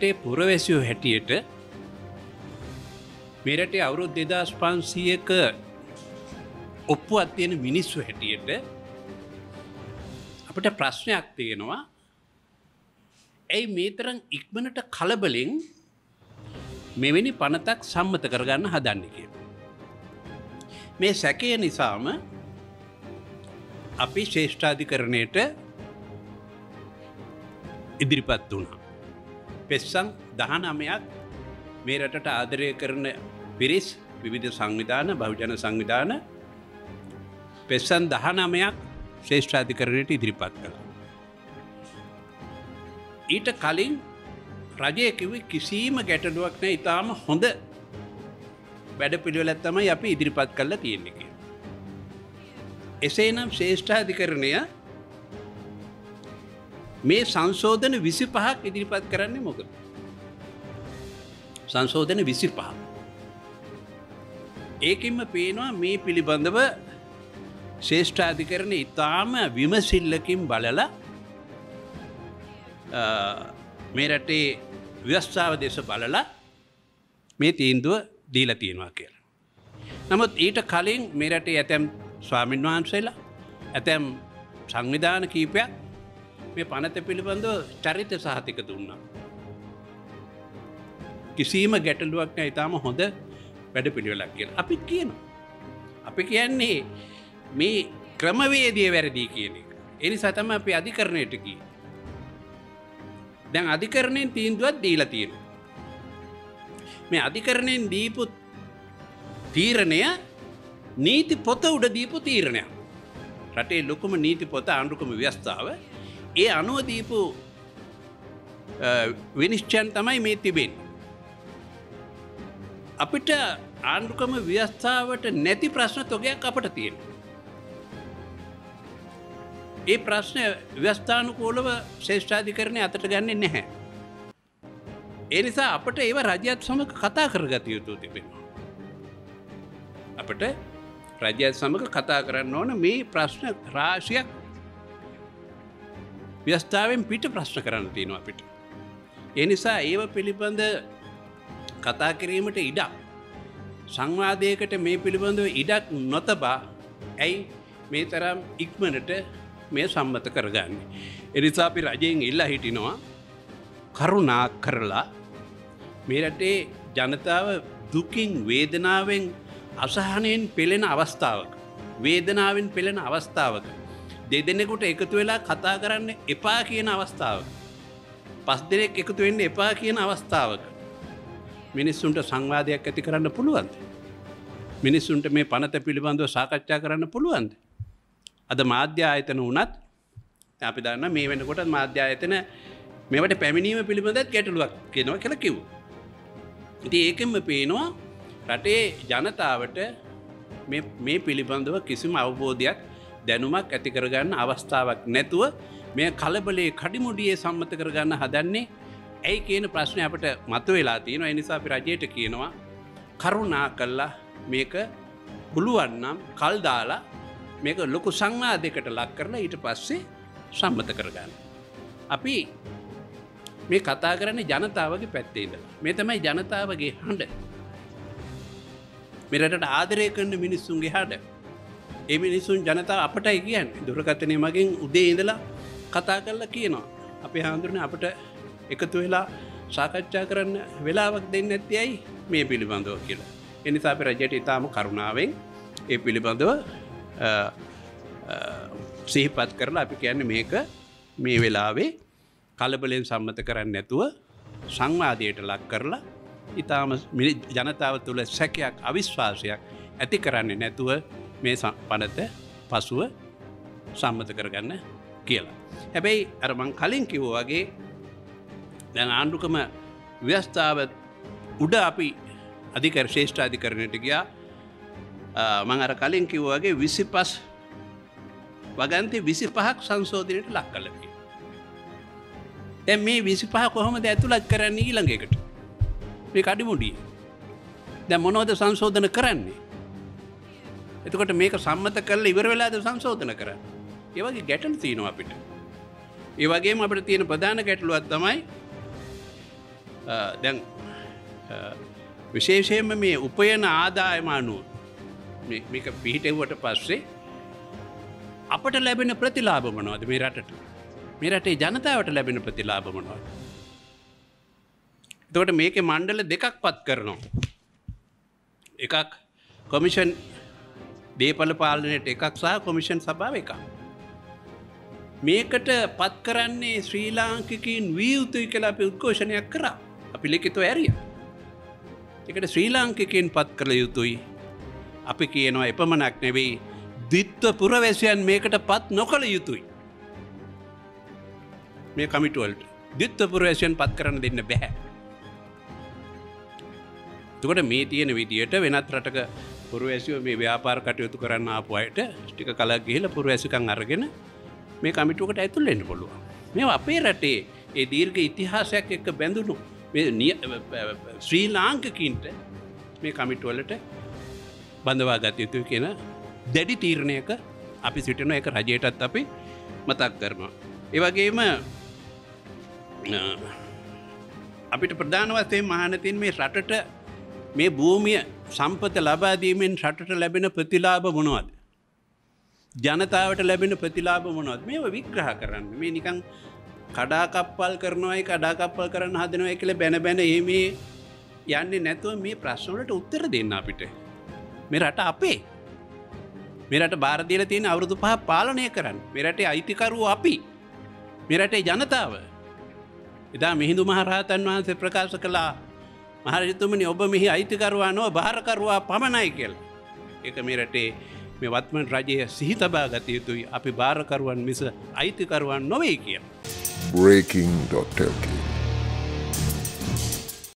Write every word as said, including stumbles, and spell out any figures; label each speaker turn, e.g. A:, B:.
A: රටේ පුරවැසියෝ හැටියට මේ රටේ අවුරුදු දෙදාස් පන්සීයක ඔප්පුවක් තියෙන මිනිස්සු හැටියට අපිට ප්‍රශ්නයක් තියෙනවා. ඇයි මේ තරම් ඉක්මනට කලබලෙන් මෙවැනි පනතක් සම්මත කරගන්න හදන්නේ කියලා. මේ සැකය නිසාම අපි ශ්‍රේෂ්ඨාධිකරණයට ඉදිරිපත් වුණා. පෙස්සන් දහනවයක් මේ රටට ආදරය කරන පිරිස් විවිධ සංවිධාන බහුජන සංවිධාන පෙස්සන් දහනවයක් ශ්‍රේෂ්ඨාධිකරණයට ඉදිරිපත් කළා. ඊට කලින් රජය කිව්වේ කිසිම ගැටලුවක් නැහැ, ඊටාම හොඳ වැඩපිළිවෙලක් තමයි අපි ඉදිරිපත් කරලා තියෙන්නේ කියලා. එසේනම් ශ්‍රේෂ්ඨාධිකරණය මේ සංශෝධන විසිපහක් ඉදිරිපත් කරන්නේ මොකද? සංශෝධන විසිපහ. ඒකින්ම පේනවා මේ පිළිබඳව ශ්‍රේෂ්ඨාධිකරණය ඊටාම විමසිල්ලකින් බලලා මේ රටේ ව්‍යවස්ථාව දේශ බලලා මේ තීන්දුව දීලා තියෙනවා කියලා. නමුත් ඊට කලින් මේ රටේ ඇතැම් ස්වාමීන් වහන්සේලා ඇතැම් සංවිධාන කීපයක් මේ පනත පිළිබඳව චරිත සහතික දුන්නා. කිසිම ගැටලුවක් නැහැ, ඊටාම හොඳ වැඩපිළිවෙලක් කියලා. අපි කියනවා. අපි කියන්නේ මේ ක්‍රමවේදය වැරදි කියන එක. ඒ නිසා තමයි අපි අධිකරණයට ගියේ. දැන් අධිකරණයෙන් තීන්දුවක් දීලා තියෙනවා. මේ අධිකරණයෙන් දීපු තීරණය නීති පොත උඩ දීපු තීරණයක්. රටේ ලොකුම නීති පොත ආණ්ඩුක්‍රම ව්‍යවස්ථාව ඒ අනුව දීපු විනිශ්චයන් තමයි මේ තිබෙන්නේ. අපිට ආණ්ඩුක්‍රම ව්‍යවස්ථාවට නැති ප්‍රශ්න තොගයක් අපට තියෙනවා. ඒ ප්‍රශ්න ව්‍යවස්ථානුකූලව ශ්‍රේෂ්ඨාධිකරණය අතට ගන්නේ නැහැ. ඒ නිසා අපට ඒව රජයත් සමග කතා කරගත යුතු තිබෙනවා. අපට රජයත් සමග කතා කරන්න ඕන මේ ප්‍රශ්න රාශියක් ව්‍යවස්ථාවෙන් පිට ප්‍රශ්න කරන්න තියෙනවා අපිට. ඒ නිසා ඒව පිළිබඳ කතා කිරීමට ඉඩක් සංවාදයකට මේ පිළිබඳව ඉඩක් නොතබා ඇයි මේ තරම් ඉක්මනට මේ සම්මත කරගන්නේ. ඒ නිසා අපි රජයෙන් ඉල්ලා හිටිනවා කරුණා කරලා මේ රටේ ජනතාව දුකින් වේදනාවෙන් අසහනයෙන් පෙළෙන අවස්ථාවක වේදනාවෙන් පෙළෙන අවස්ථාවක දෙදෙනෙකුට එකතු වෙලා කතා කරන්න එපා කියන අවස්ථාවක පස් දෙනෙක් එකතු වෙන්න එපා කියන අවස්ථාවක මිනිස්සුන්ට සංවාදයක් ඇති කරන්න පුළුවන්ද? මිනිස්සුන්ට මේ පනත පිළිබඳව සාකච්ඡා කරන්න පුළුවන්ද? අද මාධ්‍ය ආයතන වුණත් අපි දන්නා මේ වෙනකොට මාධ්‍ය ආයතන මේවට පැමිණීම පිළිබඳව ගැටලුවක් කියනවා කියලා කිව්වා. ඉතින් ඒකෙන්ම පේනවා රටේ ජනතාවට මේ මේ පිළිබඳව කිසිම අවබෝධයක් දැනුමක් ඇති කරගන්න අවස්ථාවක් නැතුව මේ කලබලයේ කඩිමුඩියේ සම්මත කරගන්න හදන්නේ ඇයි කියන ප්‍රශ්නේ අපිට මතුවලා තියෙනවා. ඒ නිසා අපි රජයට කියනවා කරුණා කළා මේක පුළුවන් නම් කල් දාලා මේක ලොකු සංවාදයකට ලක් කරලා ඊට පස්සේ සම්මත කරගන්න. අපි මේ කතා කරන්නේ ජනතාවගේ පැත්තේ ඉඳලා. මේ තමයි ජනතාවගේ හඬ. මේ රටට ආදරය කරන මිනිස්සුන්ගේ හඬ. ඒ මිනිස්සුන් ජනතාව අපටයි කියන්නේ. දුරකථනයේ මගෙන් උදේ ඉඳලා කතා කරලා කියනවා. අපේ හාමුදුරනේ අපට එකතු වෙලා සාකච්ඡා කරන්න වෙලාවක් දෙන්නේ නැත්තේ ඇයි මේ පිළිබඳව කියලා. ඒ නිසා අපි රජයට ඉතාම කරුණාවෙන් ඒ පිළිබඳව සිහිපත් කරලා අපි කියන්නේ මේක මේ වෙලාවේ කලබලෙන් සම්මත කරන්නේ නැතුව සංවාදයට ලක් කරලා ඉතාම ජනතාව තුළ සැකයක් අවිශ්වාසයක් ඇති කරන්නේ නැතුව මේ පනත පසුව සම්මත කරගන්න කියලා. හැබැයි අර මං කලින් කිව්වා වගේ දැන් ආණ්ඩුක්‍රම ව්‍යවස්ථාව උඩ අපි අධිකර ශ්‍රේෂ්ඨ අධිකරණයට ගියා. මං අර කලින් කිව්වා වගේ විසිපස් වගන්ති විසිපහක් සංශෝධනයට ලක් කළා කියලා. දැන් මේ විසිපහ කොහොමද ඇතුළත් කරන්නේ ඊළඟ එකට? මේ කඩිමුඩියේ. දැන් මොනවද සංශෝධන කරන්නේ? එතකොට මේක සම්මත කරලා ඉවර වෙලාද සංශෝධන කරන්නේ? ඒ වගේ ගැටලු තියෙනවා අපිට. ඒ වගේම අපිට තියෙන ප්‍රධාන ගැටලුවක් තමයි දැන් විශේෂයෙන්ම මේ උපයන ආදායම අනුව මේක පිහිටෙව්වට පස්සේ අපට ලැබෙන ප්‍රතිලාභ මොනවද මේ රටට? මේ රටේ ජනතාවට ලැබෙන ප්‍රතිලාභ මොනවද? එතකොට මේකේ මණ්ඩල දෙකක් පත් කරනවා. එකක් කොමිෂන් දේපල පාලනයට එකක් සහ කොමිෂන් සභාව එකක්. මේකට පත් කරන්නේ ශ්‍රී ලාංකිකයින් විය යුතුයි කියලා අපි උද්ඝෝෂණයක් කරා. අපි ලිඛිතව ඇරියා. ඒකට ශ්‍රී ලාංකිකයින් පත් කළ යුතුයි. අපි කියනවා එපමණක් නෙවෙයි ද්විත්ව පුරවැසියන් මේකට පත් නොකළ යුතුයි. මේ කමිටු වලට ද්විත්ව පුරවැසියන් පත් කරන්න දෙන්න බෑ. එතකොට මේ තියෙන විදියට වෙනත් රටක පුරවැසියෝ මේ ව්‍යාපාර කටයුතු කරන්න ආපු අයට ටික කලක් ගිහිල්ලා පුරවැසිකම් අරගෙන මේ කමිටුවකට ඇතුල් වෙන්න පුළුවන්. මේවා අපේ රටේ ඒ දීර්ඝ ඉතිහාසයක් එක්ක බැඳුණු මේ ශ්‍රී ලාංකිකයින්ට මේ කමිටු වලට බඳවා ගත යුතුයි කියන දැඩි තීරණයක අපි සිටින එක රජයටත් අපි මතක් කරනවා. ඒ වගේම අපිට ප්‍රධාන වශයෙන් මහාන තියෙන මේ රටට මේ භූමිය සම්පත ලබා දීමෙන් රටට ලැබෙන ප්‍රතිලාභ මොනවද? ජනතාවට ලැබෙන ප්‍රතිලාභ මොනවද? මේව විග්‍රහ කරන්න. මේ නිකන් කඩාකප්පල් කරනවායි කඩාකප්පල් කරන්න හදනවායි කියලා බැන බැන එහෙමේ යන්නේ නැතුව මේ ප්‍රශ්න වලට උත්තර දෙන්න අපිට. මේ රට අපේ. මේ රට බාර දීලා තියෙන අවුරුදු පහ පාලනය කරන්න. මේ රටේ අයිතිකරුවෝ අපි. මේ රටේ ජනතාව. එදා මිහිඳු මහ රහතන් වහන්සේ ප්‍රකාශ කළා මහරජතුමනි ඔබ මෙහි අයිතිකරුවා නොව බාරකරුවා පමණයි කියලා. ඒක මේ රටේ මේ වත්මන් රජය සිහි තබා ගත යුතුයි. අපි බාරකරුවන් මිස අයිතිකරුවන් නොවේ කියලා.
B: breaking dot l k